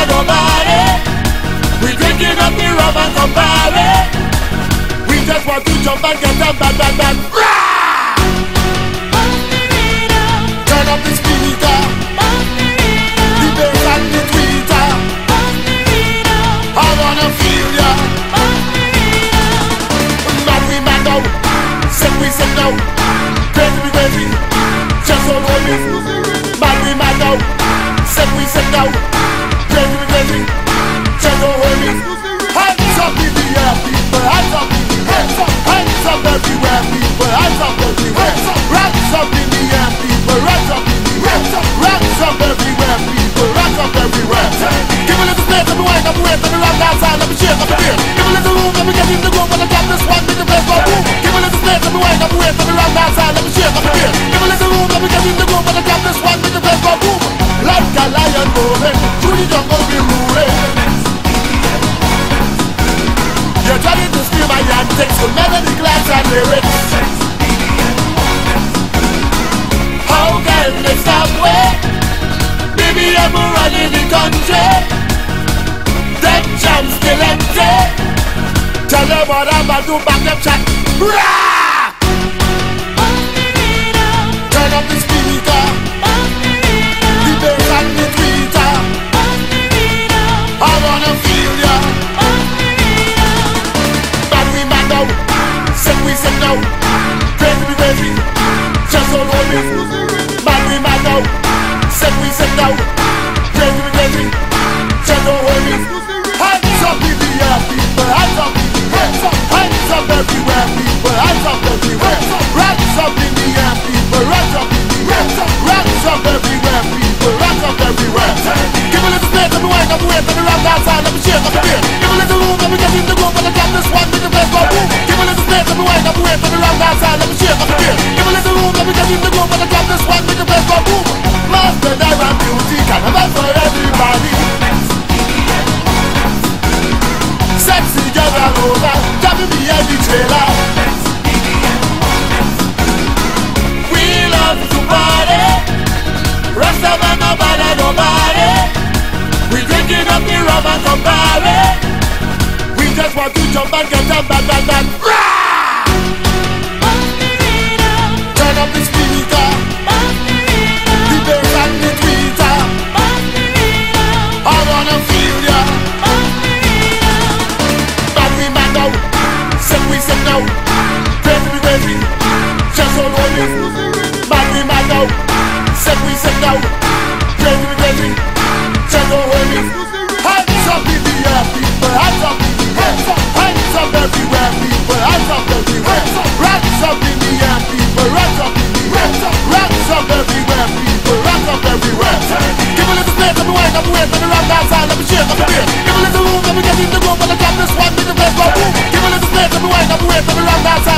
nobody. We drinking up the rum and Campari. We just want to jump and get them bad, bad, bad. Turn up the speaker, the bass and the tweeter. I wanna feel ya. Mad we mad now, sick we sick now. Crazy we crazy, just so hold me. Mad we mad now, sick we sick now. Crazy we crazy, just so hold me. Hands up in the air, people, hands up in the air. Hands up everywhere, people, hands up everywhere. Rats up in the air, people, rats up in the air. Rats up everywhere, people, rats up everywhere. Give a little space, let me wind up, wait, let me rock outside, let me shake up the beer. Give a little room, let me get in the room, when I drop this one, make the place go boom. Give a little space, let me wind up, wait, let me rock outside, let me shake up the beer. Give a little room, let me get in the room, when I drop this one, make the place go boom. Like a lion moving, through the jungle we ruling. You're trying to steal my antics with melody, class and lyrics. How can they stop way? Baby, I'm running the country. That jam still empty. Tell them what I'm about to back up chat. Rah! Turn up the speaker, the bass and the tweeter. I wanna feel ya. Sick we sick now, crazy we crazy, just so hold me. Mad we mad now, sick we sick now, crazy we crazy, just so hold me. Hands up in the air, people, hands up in the air. Hands up everywhere, people, hands up everywhere. Rats up in the air, people, rats up in the air. Rats up everywhere, people, rats up everywhere. Give a little space, let me wind up, wait, let me rock outside, let me shake up the beer. Give a little room, let me get in the room, when I drop this one, make the place go boom. Give a little space, let me wind up, wait, let me rock outside, let me shake up the beer. Give a little room, let me get in the room, when I drop this one, make the place go boom. Master Diamond Beauty, carnival for everybody. Sexy girl all over, driving me every trailer. We love to party, Rasta man no bother nobody. We drinking up the rum and Campari. We just want to jump and get them bad, bad, bad. Turn up the speaker, the bass and the tweeter. I wanna feel ya. Mad we mad now, sick we sick now. Crazy we crazy, just so hold me. Mad we mad now, sick we sick now. Crazy we crazy, just so hold me. Hands up in the air, people, hands up in the air. Hands up everywhere, people, hands up everywhere. Rats up in the air, people, rats up in the air. Rats up everywhere, people, rats up everywhere. Give a little space, let me wind up, wait, let me rock outside, let me shake up the beer. Give a little room, let me get in the room, when I drop this one, make the place go boom. Give a little space, let me wind up, wait, let me rock outside.